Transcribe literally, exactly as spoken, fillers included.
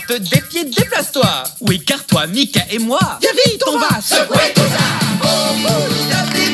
te défier, déplace-toi. Ou écarte-toi, Mika et moi. Viens vite, on va secouer tout ça. Au bout de